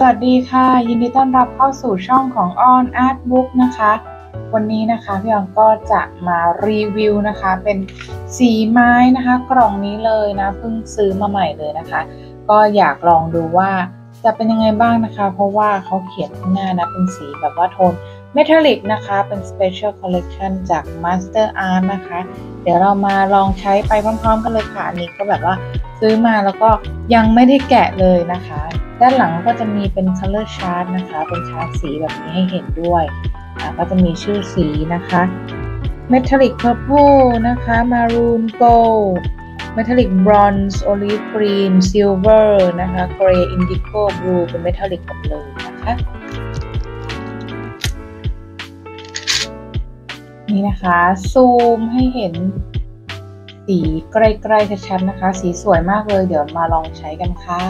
สวัสดีค่ะยินดีต้อนรับเข้าสู่ช่องของ On Art Book นะคะวันนี้นะคะพี่ออนก็จะมารีวิวนะคะเป็นสีไม้นะคะกล่องนี้เลยนะเพิ่งซื้อมาใหม่เลยนะคะก็อยากลองดูว่าจะเป็นยังไงบ้างนะคะเพราะว่าเขาเขียนข้างหน้านะเป็นสีแบบว่าโทนเมทัลลิกนะคะเป็น Special Collection จาก Master Art นะคะเดี๋ยวเรามาลองใช้ไปพร้อมๆกันเลยค่ะอันนี้ก็แบบว่าซื้อมาแล้วก็ยังไม่ได้แกะเลยนะคะด้านหลังก็จะมีเป็น color chart นะคะเป็นชาร์ตสีแบบนี้ให้เห็นด้วยก็จะมีชื่อสีนะคะ metallic purple นะคะ maroon gold metallic bronze olive green silver นะคะ gray indigo blue เป็น metallic หมดเลยนะคะนี่นะคะซูมให้เห็นสีใกล้ๆชัดๆนะคะสีสวยมากเลยเดี๋ยวมาลองใช้กันค่ะ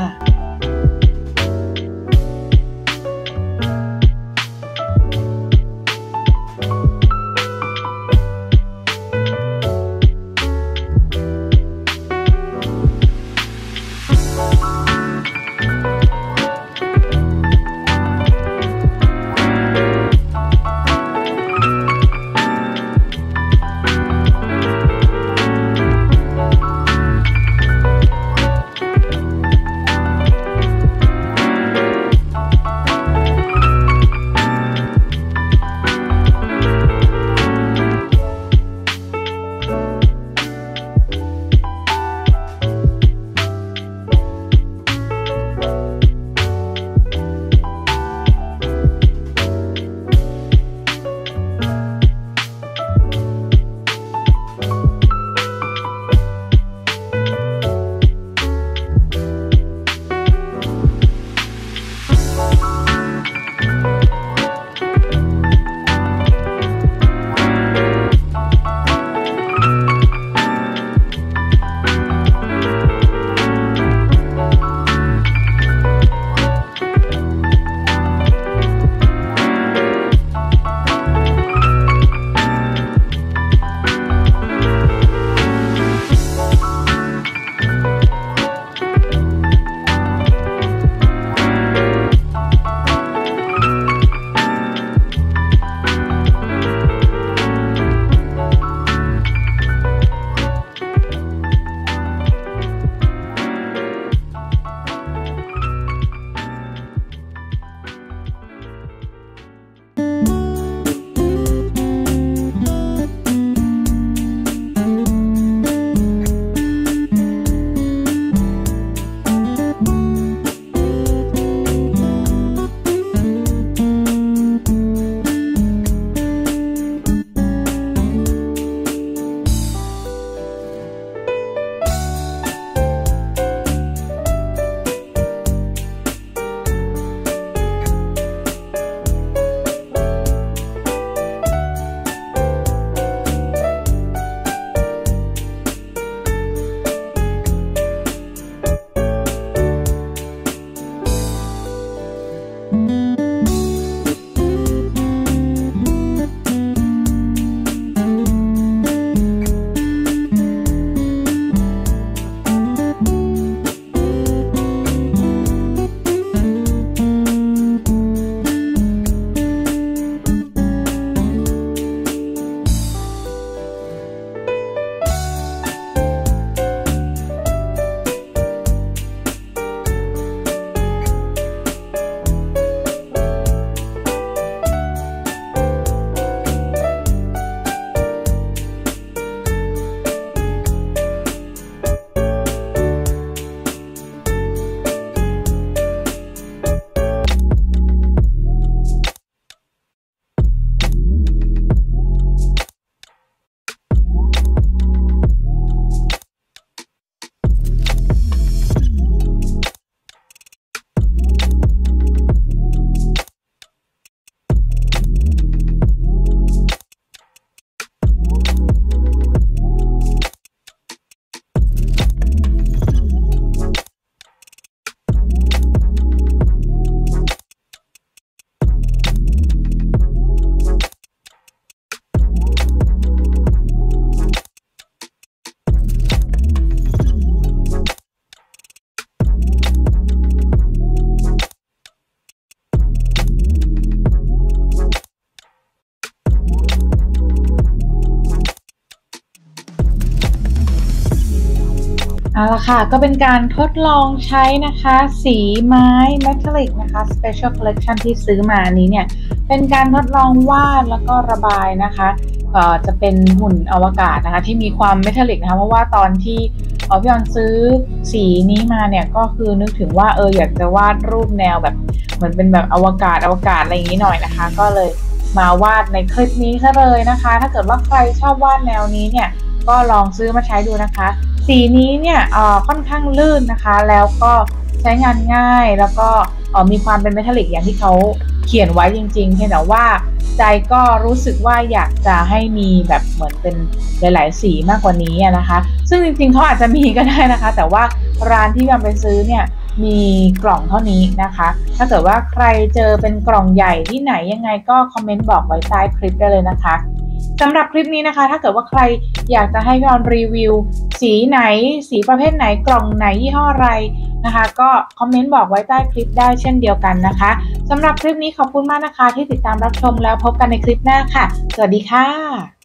เอาละค่ะก็เป็นการทดลองใช้นะคะสีไม้เมทัลลิกนะคะ Special Collection ที่ซื้อมานี้เนี่ยเป็นการทดลองวาดแล้วก็ระบายนะคะจะเป็นหุ่นอวกาศนะคะที่มีความเมทัลลิกนะคะเพราะว่าตอนที่พี่ออนซื้อสีนี้มาเนี่ยก็คือนึกถึงว่าอยากจะวาดรูปแนวแบบเหมือนเป็นแบบอวกาศอะไรอย่างนี้หน่อยนะคะก็เลยมาวาดในคลิปนี้ซะเลยนะคะถ้าเกิดว่าใครชอบวาดแนวนี้เนี่ยก็ลองซื้อมาใช้ดูนะคะสีนี้เนี่ยค่อนข้างลื่นนะคะแล้วก็ใช้งานง่ายแล้วก็มีความเป็นเมทัลลิกอย่างที่เขาเขียนไว้จริงๆเพียงแต่ว่าใจก็รู้สึกว่าอยากจะให้มีแบบเหมือนเป็นหลายๆสีมากกว่านี้นะคะซึ่งจริงๆเขาอาจจะมีก็ได้นะคะแต่ว่าร้านที่เราไปซื้อเนี่ยมีกล่องเท่านี้นะคะถ้าเกิดว่าใครเจอเป็นกล่องใหญ่ที่ไหนยังไงก็คอมเมนต์บอกไว้ใต้คลิปได้เลยนะคะสำหรับคลิปนี้นะคะถ้าเกิดว่าใครอยากจะให้พี่ออนรีวิวสีไหนสีประเภทไหนกล่องไหนยี่ห้ออะไรนะคะก็คอมเมนต์บอกไว้ใต้คลิปได้เช่นเดียวกันนะคะสำหรับคลิปนี้ขอบคุณมากนะคะที่ติดตามรับชมแล้วพบกันในคลิปหน้าค่ะสวัสดีค่ะ